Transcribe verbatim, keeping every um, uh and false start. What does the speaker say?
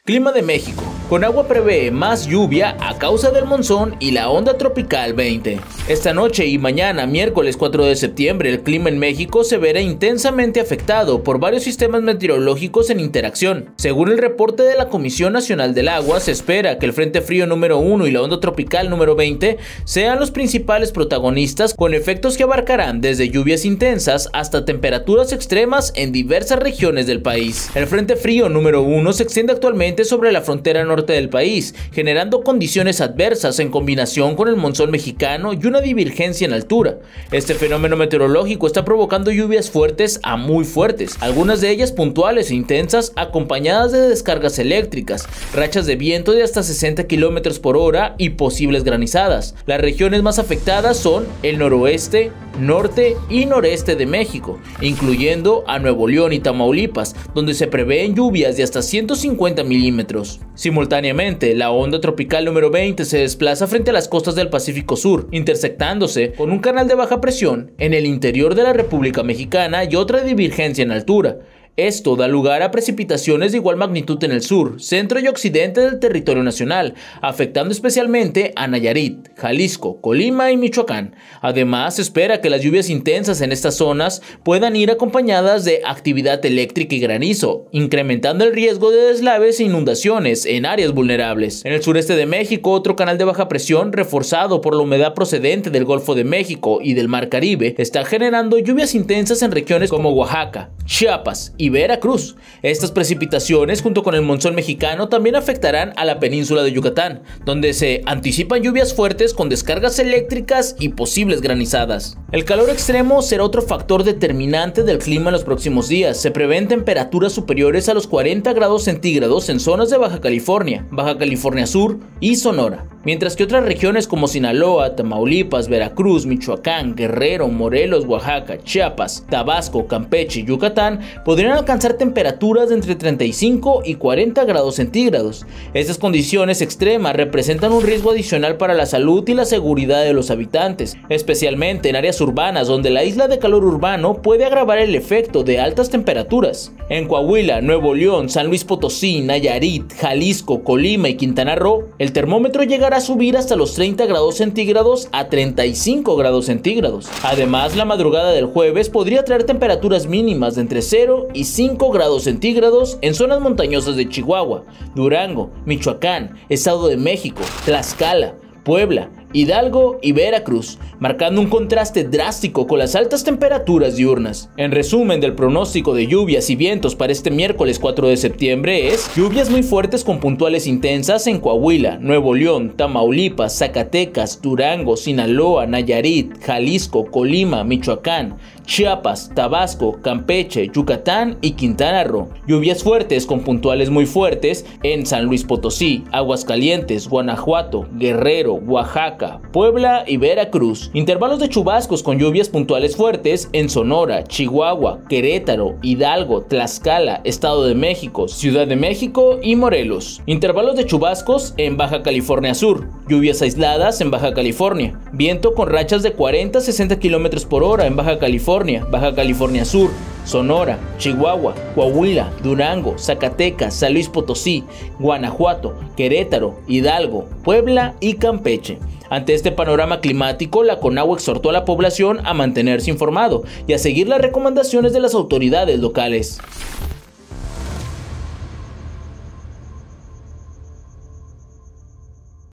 Clima de México. Conagua prevé más lluvia a causa del monzón y la onda tropical veinte. Esta noche y mañana, miércoles cuatro de septiembre, el clima en México se verá intensamente afectado por varios sistemas meteorológicos en interacción. Según el reporte de la Comisión Nacional del Agua, se espera que el Frente Frío número uno y la onda tropical número veinte sean los principales protagonistas, con efectos que abarcarán desde lluvias intensas hasta temperaturas extremas en diversas regiones del país. El Frente Frío número uno se extiende actualmente sobre la frontera norte del país, generando condiciones adversas en combinación con el monzón mexicano y una divergencia en altura. Este fenómeno meteorológico está provocando lluvias fuertes a muy fuertes, algunas de ellas puntuales e intensas, acompañadas de descargas eléctricas, rachas de viento de hasta sesenta kilómetros por hora y posibles granizadas. Las regiones más afectadas son el noroeste, norte y noreste de México, incluyendo a Nuevo León y Tamaulipas, donde se prevén lluvias de hasta ciento cincuenta milímetros. Simultáneamente, la onda tropical número veinte se desplaza frente a las costas del Pacífico Sur, intersectándose con un canal de baja presión en el interior de la República Mexicana y otra divergencia en altura. Esto da lugar a precipitaciones de igual magnitud en el sur, centro y occidente del territorio nacional, afectando especialmente a Nayarit, Jalisco, Colima y Michoacán. Además, se espera que las lluvias intensas en estas zonas puedan ir acompañadas de actividad eléctrica y granizo, incrementando el riesgo de deslaves e inundaciones en áreas vulnerables. En el sureste de México, otro canal de baja presión, reforzado por la humedad procedente del Golfo de México y del Mar Caribe, está generando lluvias intensas en regiones como Oaxaca, Chiapas y y Veracruz. Estas precipitaciones, junto con el monzón mexicano, también afectarán a la península de Yucatán, donde se anticipan lluvias fuertes con descargas eléctricas y posibles granizadas. El calor extremo será otro factor determinante del clima en los próximos días. Se prevén temperaturas superiores a los cuarenta grados centígrados en zonas de Baja California, Baja California Sur y Sonora, mientras que otras regiones como Sinaloa, Tamaulipas, Veracruz, Michoacán, Guerrero, Morelos, Oaxaca, Chiapas, Tabasco, Campeche y Yucatán podrían alcanzar temperaturas de entre treinta y cinco y cuarenta grados centígrados. Estas condiciones extremas representan un riesgo adicional para la salud y la seguridad de los habitantes, especialmente en áreas urbanas donde la isla de calor urbano puede agravar el efecto de altas temperaturas. En Coahuila, Nuevo León, San Luis Potosí, Nayarit, Jalisco, Colima y Quintana Roo, el termómetro llegará a subir hasta los treinta grados centígrados a treinta y cinco grados centígrados. Además, la madrugada del jueves podría traer temperaturas mínimas de entre cero y cinco grados centígrados en zonas montañosas de Chihuahua, Durango, Michoacán, Estado de México, Tlaxcala, Puebla, Hidalgo y Veracruz, marcando un contraste drástico con las altas temperaturas diurnas. En resumen del pronóstico de lluvias y vientos para este miércoles cuatro de septiembre es: lluvias muy fuertes con puntuales intensas en Coahuila, Nuevo León, Tamaulipas, Zacatecas, Durango, Sinaloa, Nayarit, Jalisco, Colima, Michoacán, Chiapas, Tabasco, Campeche, Yucatán y Quintana Roo. Lluvias fuertes con puntuales muy fuertes en San Luis Potosí, Aguascalientes, Guanajuato, Guerrero, Oaxaca, Puebla y Veracruz. Intervalos de chubascos con lluvias puntuales fuertes en Sonora, Chihuahua, Querétaro, Hidalgo, Tlaxcala, Estado de México, Ciudad de México y Morelos. Intervalos de chubascos en Baja California Sur. Lluvias aisladas en Baja California. Viento con rachas de cuarenta a sesenta kilómetros por hora en Baja California, Baja California Sur, Sonora, Chihuahua, Coahuila, Durango, Zacatecas, San Luis Potosí, Guanajuato, Querétaro, Hidalgo, Puebla y Campeche. Ante este panorama climático, la Conagua exhortó a la población a mantenerse informado y a seguir las recomendaciones de las autoridades locales.